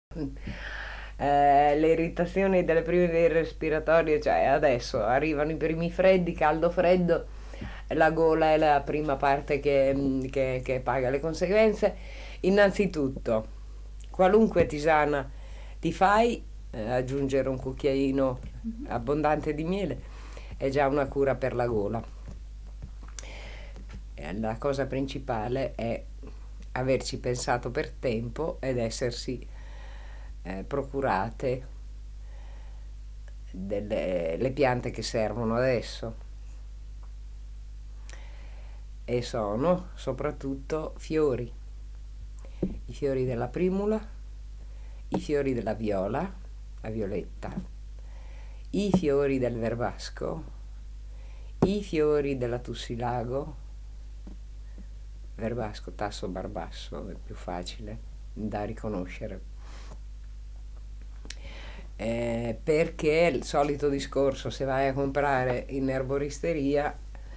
Le irritazioni delle prime vie respiratorie, cioè adesso arrivano i primi freddi, caldo-freddo, la gola è la prima parte che paga le conseguenze. Innanzitutto, qualunque tisana ti fai, aggiungere un cucchiaino abbondante di miele è già una cura per la gola. La cosa principale è averci pensato per tempo ed essersi procurate le piante che servono adesso, e sono soprattutto fiori, i fiori della primula, i fiori della viola, la violetta, i fiori del verbasco, i fiori della tussilago, verbasco, tasso barbasso, è più facile da riconoscere. Perché il solito discorso, se vai a comprare in erboristeria,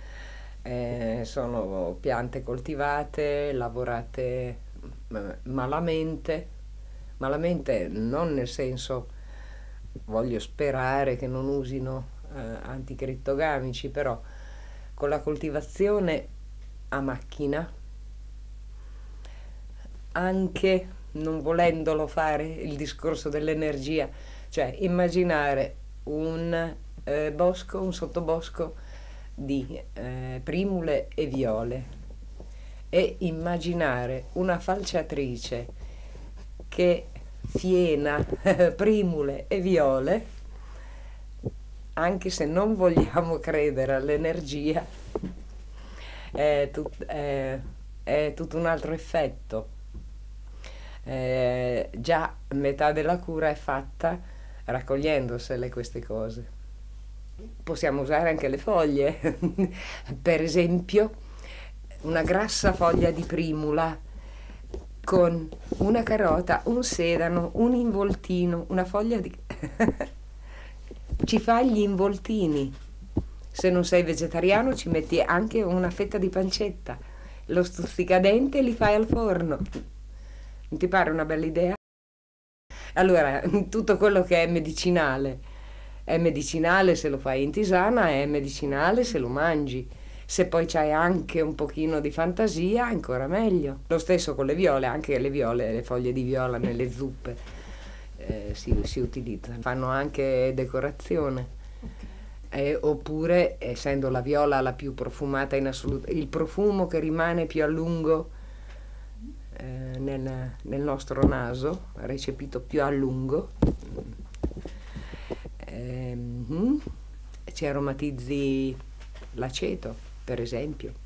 sono piante coltivate, lavorate malamente, malamente non nel senso, voglio sperare che non usino anticrittogamici, però con la coltivazione a macchina, anche non volendolo fare il discorso dell'energia, cioè immaginare un bosco, un sottobosco di primule e viole, e immaginare una falciatrice che fiena primule e viole, anche se non vogliamo credere all'energia, è tutto un altro effetto. Già metà della cura è fatta raccogliendosele queste cose. Possiamo usare anche le foglie. Per esempio, una grassa foglia di primula con una carota, un sedano, un involtino, una foglia di ci fai gli involtini. Se non sei vegetariano ci metti anche una fetta di pancetta, lo stuzzicadente li fai al forno. Non ti pare una bella idea? Allora, tutto quello che è medicinale se lo fai in tisana, è medicinale se lo mangi. Se poi c'hai anche un pochino di fantasia, ancora meglio. Lo stesso con le viole, anche le viole, le foglie di viola nelle zuppe si utilizzano. Fanno anche decorazione. Oppure, essendo la viola la più profumata in assoluto, il profumo che rimane più a lungo nel nostro naso, recepito più a lungo, ci aromatizzi l'aceto, per esempio.